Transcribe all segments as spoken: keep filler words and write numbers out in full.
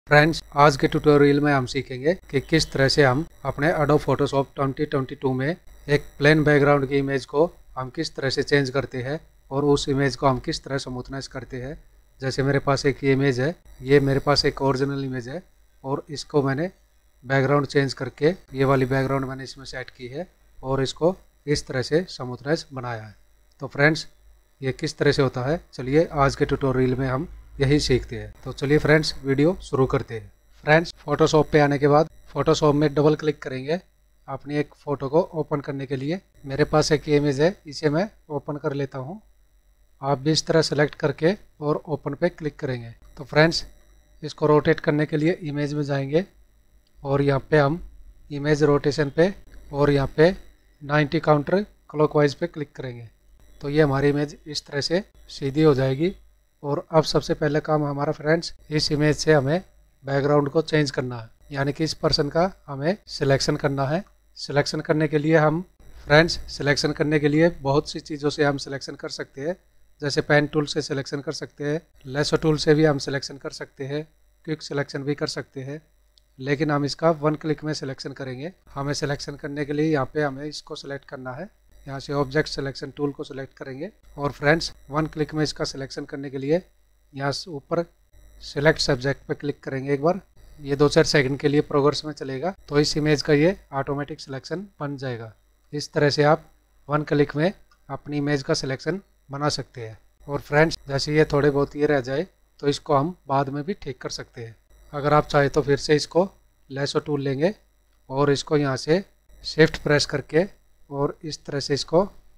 Friends, आज के tutorial में हम सीखेंगे कि किस तरह से हम अपने Adobe Photoshop twenty twenty two में एक प्लेन बैकग्राउंड की इमेज को हम किस तरह से चेंज करते हैं और उस इमेज को हम किस तरह स्मूथनेस करते हैं। जैसे मेरे पास एक ये इमेज है, ये मेरे पास एक ओरिजिनल इमेज है और इसको मैंने बैकग्राउंड चेंज करके ये वाली बैकग्राउंड मैंने इसमें सेट की है और इसको इस तरह से स्मूथनेस बनाया है। तो फ्रेंड्स, ये किस तरह से होता है, चलिए आज के ट्यूटोरियल में हम यही सीखते हैं। तो चलिए फ्रेंड्स, वीडियो शुरू करते हैं। फ्रेंड्स, फोटोशॉप पे आने के बाद फोटोशॉप में डबल क्लिक करेंगे अपनी एक फ़ोटो को ओपन करने के लिए। मेरे पास एक इमेज है, इसे मैं ओपन कर लेता हूँ। आप भी इस तरह सेलेक्ट करके और ओपन पे क्लिक करेंगे। तो फ्रेंड्स, इसको रोटेट करने के लिए इमेज में जाएंगे और यहाँ पे हम इमेज रोटेशन पे और यहाँ पे नाइन्टी काउंटर क्लॉकवाइज पे क्लिक करेंगे। तो ये हमारी इमेज इस तरह से सीधी हो जाएगी। और अब सबसे पहले काम हमारा फ्रेंड्स, इस इमेज से हमें बैकग्राउंड को चेंज करना है, यानी कि इस पर्सन का हमें सिलेक्शन करना है। सिलेक्शन करने के लिए हम फ्रेंड्स सिलेक्शन करने के लिए बहुत सी चीज़ों से हम सिलेक्शन कर सकते हैं। जैसे पेन टूल से सिलेक्शन कर सकते हैं, लेसो टूल से भी हम सिलेक्शन कर सकते हैं, क्विक सिलेक्शन भी कर सकते हैं। लेकिन हम इसका वन क्लिक में सिलेक्शन करेंगे। हमें सिलेक्शन करने के लिए यहाँ पे हमें इसको सिलेक्ट करना है। यहाँ से ऑब्जेक्ट सिलेक्शन टूल को सिलेक्ट करेंगे और फ्रेंड्स वन क्लिक में इसका सिलेक्शन करने के लिए यहाँ से ऊपर सिलेक्ट सब्जेक्ट पे क्लिक करेंगे एक बार। ये दो चार सेकंड के लिए प्रोग्रेस में चलेगा, तो इस इमेज का ये ऑटोमेटिक सिलेक्शन बन जाएगा। इस तरह से आप वन क्लिक में अपनी इमेज का सिलेक्शन बना सकते हैं। और फ्रेंड्स, जैसे ये थोड़े बहुत ये रह जाए तो इसको हम बाद में भी ठीक कर सकते हैं। अगर आप चाहे तो फिर से इसको लेसो टूल लेंगे और इसको यहाँ से शिफ्ट प्रेस करके और इस तरह से इसको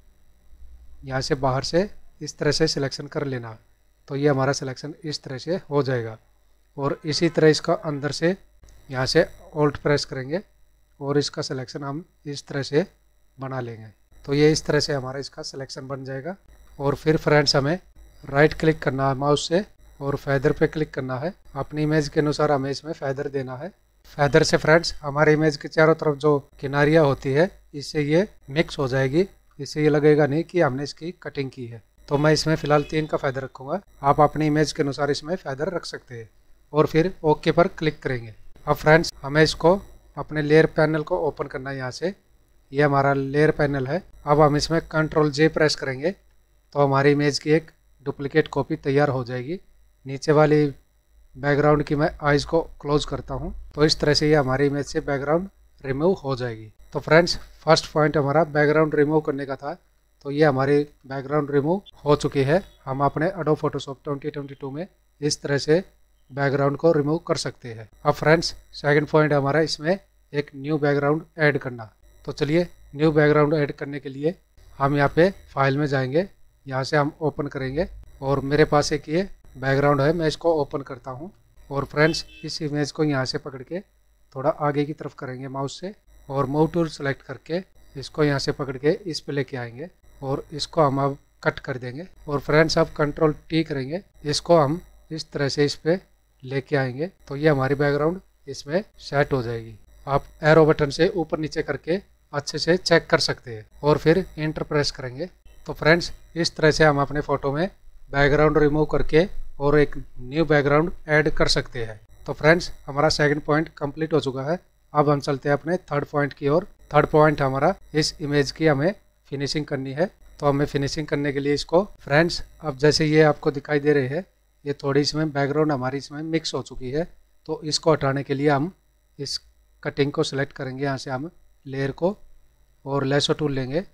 यहाँ से बाहर से इस तरह से सिलेक्शन कर लेना। तो ये हमारा सिलेक्शन इस तरह से हो जाएगा। और इसी तरह इसका अंदर से यहाँ से ऑल्ट प्रेस करेंगे और इसका सिलेक्शन हम इस तरह से बना लेंगे। तो ये इस तरह से हमारा इसका सिलेक्शन बन जाएगा। और फिर फ्रेंड्स, हमें राइट क्लिक करना है माउस से और फैदर पे क्लिक करना है। अपनी इमेज के अनुसार हमें इसमें फैदर देना है। फैदर से फ्रेंड्स हमारे इमेज के चारों तरफ जो किनारियाँ होती है, इससे ये मिक्स हो जाएगी। इससे ये लगेगा नहीं कि हमने इसकी कटिंग की है। तो मैं इसमें फ़िलहाल तीन का फैदर रखूँगा। आप अपनी इमेज के अनुसार इसमें फैदर रख सकते हैं और फिर ओके पर क्लिक करेंगे। अब फ्रेंड्स, हमें इसको अपने लेयर पैनल को ओपन करना है। यहाँ से ये हमारा लेयर पैनल है। अब हम इसमें कंट्रोल जे प्रेस करेंगे तो हमारी इमेज की एक डुप्लीकेट कॉपी तैयार हो जाएगी। नीचे वाली बैकग्राउंड की मैं आइज़ को क्लोज करता हूँ। तो इस तरह से ये हमारी इमेज से बैकग्राउंड रिमूव हो जाएगी। तो फ्रेंड्स, फर्स्ट पॉइंट हमारा बैकग्राउंड रिमूव करने का था, तो ये हमारी बैकग्राउंड रिमूव हो चुकी है। हम अपने Adobe Photoshop twenty twenty two में इस तरह से बैकग्राउंड को रिमूव कर सकते हैं। अब फ्रेंड्स, सेकंड पॉइंट हमारा इसमें एक न्यू बैकग्राउंड ऐड करना। तो चलिए, न्यू बैकग्राउंड ऐड करने के लिए हम यहाँ पे फाइल में जाएंगे, यहाँ से हम ओपन करेंगे और मेरे पास एक ये बैकग्राउंड है, मैं इसको ओपन करता हूँ। और फ्रेंड्स, इस इमेज को यहाँ से पकड़ के थोड़ा आगे की तरफ करेंगे माउस से और मूव टूल सेलेक्ट करके इसको यहाँ से पकड़ के इस पे लेके आएंगे और इसको हम अब कट कर देंगे। और फ्रेंड्स, अब कंट्रोल टी करेंगे, इसको हम इस तरह से इस पे लेके आएंगे। तो ये हमारी बैकग्राउंड इसमें सेट हो जाएगी। आप एरो बटन से ऊपर नीचे करके अच्छे से चेक कर सकते हैं और फिर इंटर प्रेस करेंगे। तो फ्रेंड्स, इस तरह से हम अपने फ़ोटो में बैकग्राउंड रिमूव करके और एक न्यू बैकग्राउंड ऐड कर सकते हैं। तो फ्रेंड्स, हमारा सेकंड पॉइंट कंप्लीट हो चुका है। अब हम चलते हैं अपने थर्ड पॉइंट की ओर। थर्ड पॉइंट हमारा इस इमेज की हमें फिनिशिंग करनी है। तो हमें फिनिशिंग करने के लिए इसको फ्रेंड्स, अब जैसे ये आपको दिखाई दे रहे हैं, ये थोड़ी इसमें बैकग्राउंड हमारी इसमें मिक्स हो चुकी है। तो इसको हटाने के लिए हम इस कटिंग को सिलेक्ट करेंगे, यहाँ से हम लेयर को और लेसो टूल लेंगे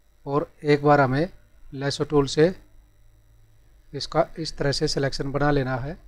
और एक बार हमें लेसो टूल से इसका इस तरह से सिलेक्शन बना लेना है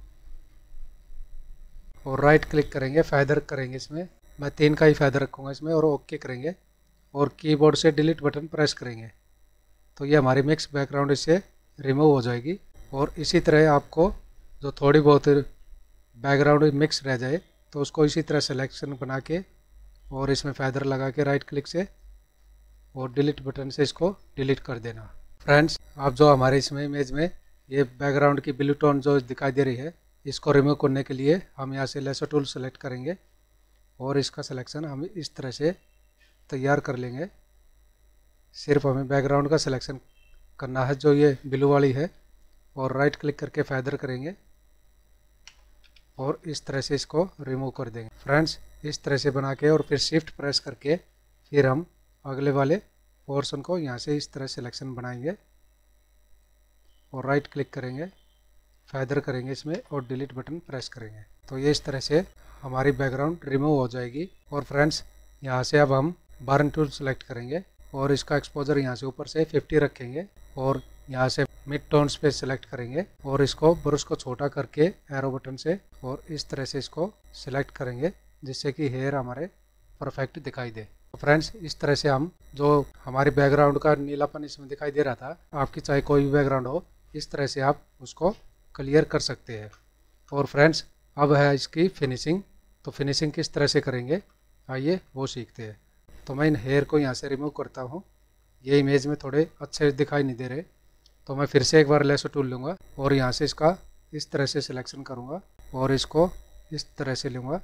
और राइट क्लिक करेंगे, फैदर करेंगे। इसमें मैं तीन का ही फैदर रखूँगा इसमें और ओके करेंगे और कीबोर्ड से डिलीट बटन प्रेस करेंगे। तो ये हमारी मिक्स बैकग्राउंड इससे रिमूव हो जाएगी। और इसी तरह आपको जो थोड़ी बहुत बैकग्राउंड मिक्स रह जाए तो उसको इसी तरह सिलेक्शन बना के और इसमें फैदर लगा के राइट क्लिक से और डिलीट बटन से इसको डिलीट कर देना। फ्रेंड्स, आप जो हमारे इसमें इमेज में ये बैकग्राउंड की ब्लू टोन जो दिखाई दे रही है, इसको रिमूव करने के लिए हम यहाँ से लेसो टूल सेलेक्ट करेंगे और इसका सिलेक्शन हम इस तरह से तैयार कर लेंगे। सिर्फ हमें बैकग्राउंड का सिलेक्शन करना है जो ये ब्लू वाली है और राइट क्लिक करके फैदर करेंगे और इस तरह से इसको रिमूव कर देंगे। फ्रेंड्स इस तरह से बना के और फिर शिफ्ट प्रेस करके फिर हम अगले वाले पोर्शन को यहाँ से इस तरह सिलेक्शन बनाएंगे और राइट क्लिक करेंगे, फेदर करेंगे इसमें और डिलीट बटन प्रेस करेंगे। तो ये इस तरह से हमारी बैकग्राउंड रिमूव हो जाएगी। और फ्रेंड्स यहाँ से अब हम बर्न टूल सेलेक्ट करेंगे और इसका एक्सपोजर यहाँ से ऊपर से फिफ्टी रखेंगे और यहाँ से मिड टोन्स पे सिलेक्ट करेंगे और इसको ब्रश को छोटा करके एरो बटन से और इस तरह से इसको सिलेक्ट करेंगे जिससे कि हेयर हमारे परफेक्ट दिखाई दे। तो फ्रेंड्स इस तरह से हम जो हमारी बैकग्राउंड का नीलापन इसमें दिखाई दे रहा था, आपकी चाहे कोई भी बैकग्राउंड हो, इस तरह से आप उसको क्लियर कर सकते हैं। और फ्रेंड्स अब है इसकी फिनिशिंग। तो फिनिशिंग किस तरह से करेंगे आइए वो सीखते हैं। तो मैं इन हेयर को यहाँ से रिमूव करता हूँ। ये इमेज में थोड़े अच्छे दिखाई नहीं दे रहे, तो मैं फिर से एक बार लेसो टूल लूँगा और यहाँ से इसका इस तरह से सिलेक्शन करूँगा और इसको इस तरह से लूँगा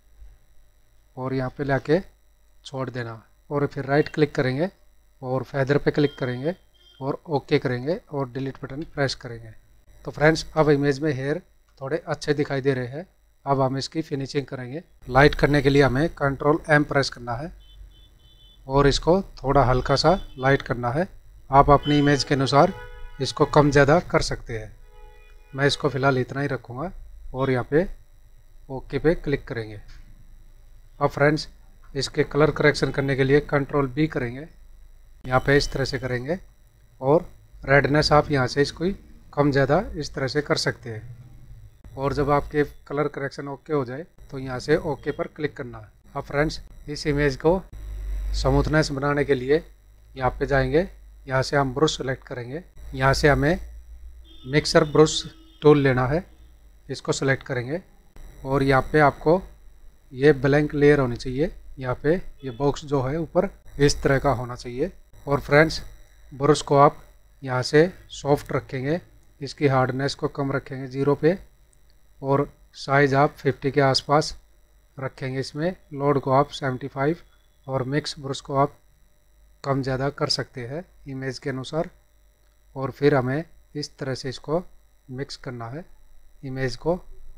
और यहाँ पे लाके छोड़ देना और फिर राइट क्लिक करेंगे और फेदर पे क्लिक करेंगे और ओके करेंगे और डिलीट बटन प्रेस करेंगे। तो फ्रेंड्स अब इमेज में हेयर थोड़े अच्छे दिखाई दे रहे हैं। अब हम इसकी फिनिशिंग करेंगे। लाइट करने के लिए हमें कंट्रोल एम प्रेस करना है और इसको थोड़ा हल्का सा लाइट करना है। आप अपनी इमेज के अनुसार इसको कम ज़्यादा कर सकते हैं। मैं इसको फ़िलहाल इतना ही रखूँगा और यहाँ पे ओके पे क्लिक करेंगे। अब फ्रेंड्स इसके कलर करेक्शन करने के लिए कंट्रोल बी करेंगे, यहाँ पे इस तरह से करेंगे और रेडनेस आप यहाँ से इसको कम ज़्यादा इस तरह से कर सकते हैं। और जब आपके कलर करेक्शन ओके हो जाए तो यहाँ से ओके पर क्लिक करना है। अब फ्रेंड्स इस इमेज को स्मूथनेस बनाने के लिए यहाँ पे जाएंगे, यहाँ से हम ब्रश सेलेक्ट करेंगे। यहाँ से हमें मिक्सर ब्रश टूल लेना है, इसको सेलेक्ट करेंगे और यहाँ पे आपको ये ब्लैंक लेयर होनी चाहिए। यहाँ पे ये बॉक्स जो है ऊपर इस तरह का होना चाहिए। और फ्रेंड्स ब्रश को आप यहाँ से सॉफ्ट रखेंगे, इसकी हार्डनेस को कम रखेंगे जीरो पे और साइज़ आप फिफ्टी के आसपास रखेंगे। इसमें लोड को आप सेवेंटी फाइव और मिक्स ब्रश को आप कम ज़्यादा कर सकते हैं इमेज के अनुसार। और फिर हमें इस तरह से इसको मिक्स करना है इमेज को।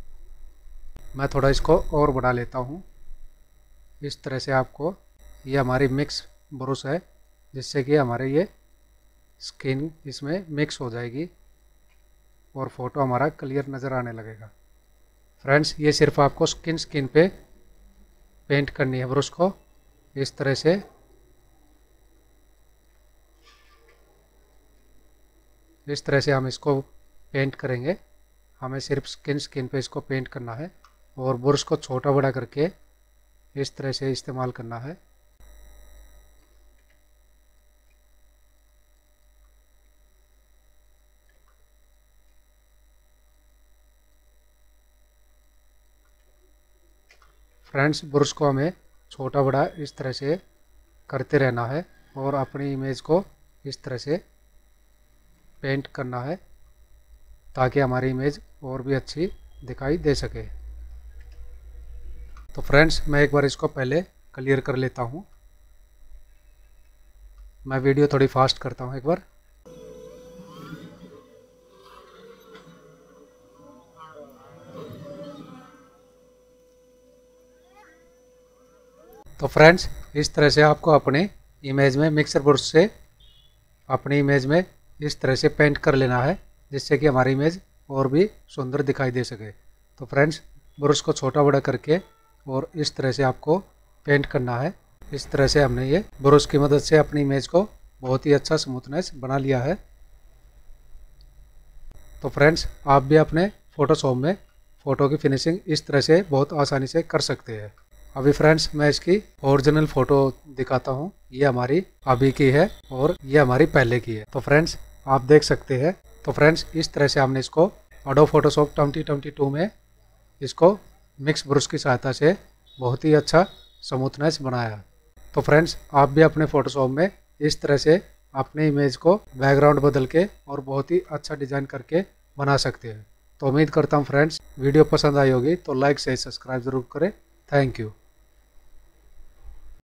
मैं थोड़ा इसको और बढ़ा लेता हूँ इस तरह से। आपको ये हमारी मिक्स ब्रश है जिससे कि हमारे ये स्किन इसमें मिक्स हो जाएगी और फोटो हमारा क्लियर नज़र आने लगेगा। फ्रेंड्स ये सिर्फ आपको स्किन स्किन पे पेंट करनी है ब्रश को इस तरह से। इस तरह से हम इसको पेंट करेंगे। हमें सिर्फ स्किन स्किन पे इसको पेंट करना है और ब्रश को छोटा बड़ा करके इस तरह से इस्तेमाल करना है। फ्रेंड्स ब्रश को हमें छोटा बड़ा इस तरह से करते रहना है और अपनी इमेज को इस तरह से पेंट करना है ताकि हमारी इमेज और भी अच्छी दिखाई दे सके। तो फ्रेंड्स मैं एक बार इसको पहले क्लियर कर लेता हूँ। मैं वीडियो थोड़ी फास्ट करता हूँ एक बार। तो फ्रेंड्स इस तरह से आपको अपने इमेज में मिक्सर ब्रश से अपनी इमेज में इस तरह से पेंट कर लेना है जिससे कि हमारी इमेज और भी सुंदर दिखाई दे सके। तो फ्रेंड्स ब्रश को छोटा बड़ा करके और इस तरह से आपको पेंट करना है। इस तरह से हमने ये ब्रश की मदद से अपनी इमेज को बहुत ही अच्छा स्मूथनेस बना लिया है। तो फ्रेंड्स आप भी अपने फोटोशॉप में फ़ोटो की फिनिशिंग इस तरह से बहुत आसानी से कर सकते हैं। अभी फ्रेंड्स मैं इसकी ओरिजिनल फ़ोटो दिखाता हूँ। ये हमारी अभी की है और ये हमारी पहले की है। तो फ्रेंड्स आप देख सकते हैं। तो फ्रेंड्स इस तरह से हमने इसको Adobe Photoshop twenty twenty two में इसको मिक्स ब्रश की सहायता से बहुत ही अच्छा स्मूथनेस बनाया। तो फ्रेंड्स आप भी अपने फोटोशॉप में इस तरह से अपने इमेज को बैकग्राउंड बदल के और बहुत ही अच्छा डिज़ाइन करके बना सकते हैं। तो उम्मीद करता हूँ फ्रेंड्स वीडियो पसंद आई होगी तो लाइक शेयर सब्सक्राइब ज़रूर करें। Thank you.